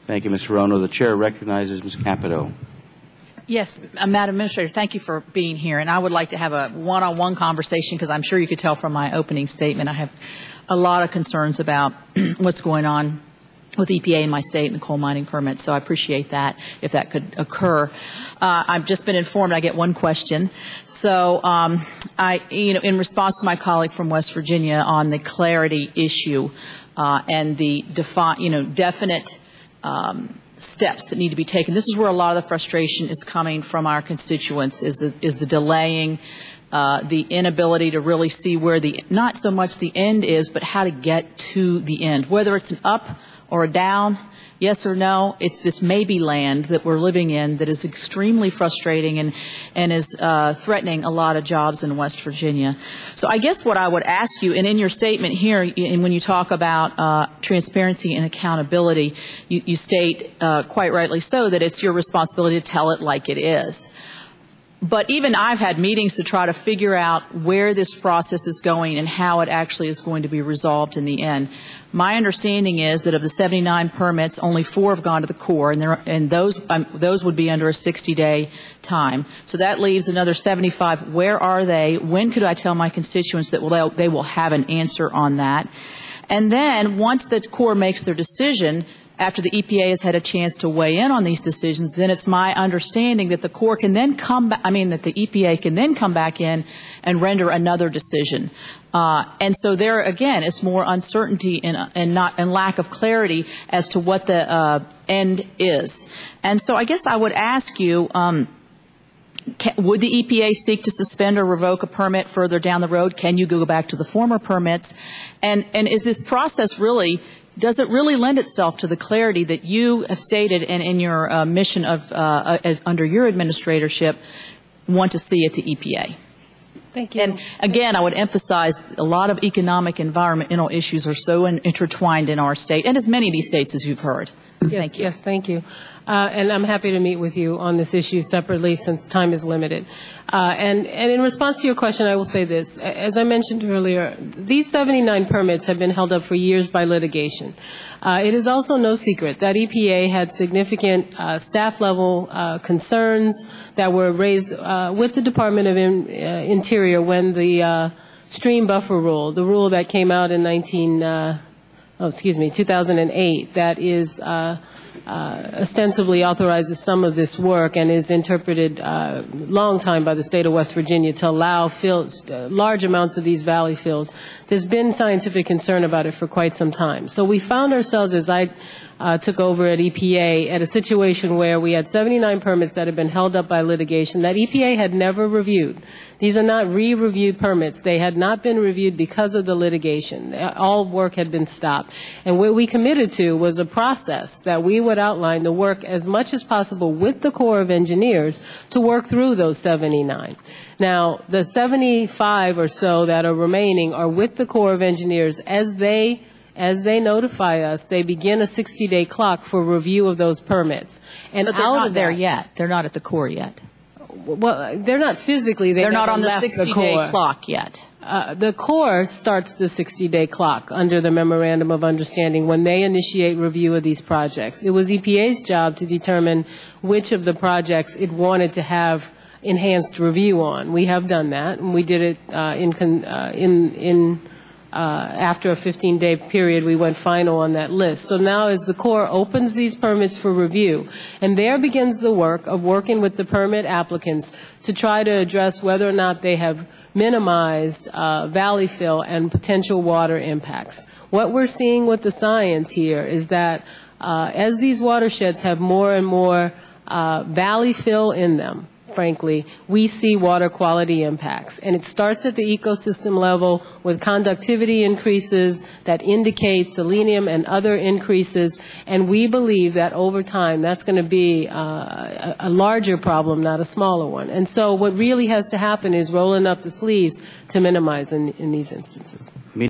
Thank you, Ms. Rono. The chair recognizes Ms. Capito. Yes, Madam Administrator, thank you for being here. And I would like to have a one-on-one conversation because I'm sure you could tell from my opening statement I have a lot of concerns about what's going on with EPA in my state and the coal mining permits. So I appreciate that if that could occur. I've just been informed I get one question. So in response to my colleague from West Virginia on the clarity issue and the definite steps that need to be taken. This is where a lot of the frustration is coming from our constituents, is the delaying, the inability to really see where not so much the end is, but how to get to the end. Whether it's an up or a down, yes or no, it's this maybe land that we're living in that is extremely frustrating and is threatening a lot of jobs in West Virginia. So I guess what I would ask you, and in your statement here, and when you talk about transparency and accountability, you state quite rightly so that it's your responsibility to tell it like it is. But even I've had meetings to try to figure out where this process is going and how it actually is going to be resolved in the end. My understanding is that of the 79 permits, only 4 have gone to the Corps, and those would be under a 60-day time. So that leaves another 75. Where are they? When could I tell my constituents that they will have an answer on that? And then once the Corps makes their decision, after the EPA has had a chance to weigh in on these decisions, then it's my understanding that the Corps can then that the EPA can then come back in and render another decision. And so there again is more uncertainty and lack of clarity as to what the end is. And so I guess I would ask you, would the EPA seek to suspend or revoke a permit further down the road? Can you go back to the former permits? And is this process really, does it really lend itself to the clarity that you have stated and in your mission of under your administratorship want to see at the EPA? Thank you. And again, I would emphasize a lot of economic, environmental issues are so intertwined in our state, and as many of these states as you've heard. Yes, thank you. Yes, thank you. And I'm happy to meet with you on this issue separately since time is limited. And in response to your question, I will say this. As I mentioned earlier, these 79 permits have been held up for years by litigation. It is also no secret that EPA had significant staff-level concerns that were raised with the Department of Interior when the stream buffer rule, the rule that came out in 2008, that is ostensibly authorizes some of this work and is interpreted long time by the state of West Virginia to allow large amounts of these valley fills. There's been scientific concern about it for quite some time. So we found ourselves, as I took over at EPA, at a situation where we had 79 permits that had been held up by litigation that EPA had never reviewed. These are not re-reviewed permits. They had not been reviewed because of the litigation. All work had been stopped. And what we committed to was a process that we would outline the work as much as possible with the Corps of Engineers to work through those 79. Now, the 75 or so that are remaining are with the Corps of Engineers. As they notify us, they begin a 60-day clock for review of those permits. And but they're not there yet. They're not at the Corps yet. Well, they're not physically. They're not on the 60-day clock yet. The Corps starts the 60-day clock under the Memorandum of Understanding when they initiate review of these projects. It was EPA's job to determine which of the projects it wanted to have enhanced review on. We have done that, and we did it after a 15-day period, we went final on that list. So now as the Corps opens these permits for review, and there begins the work of working with the permit applicants to try to address whether or not they have minimized valley fill and potential water impacts. What we're seeing with the science here is that as these watersheds have more and more valley fill in them, frankly, we see water quality impacts. And it starts at the ecosystem level with conductivity increases that indicate selenium and other increases. And we believe that over time that's going to be a larger problem, not a smaller one. And so what really has to happen is rolling up the sleeves to minimize in these instances.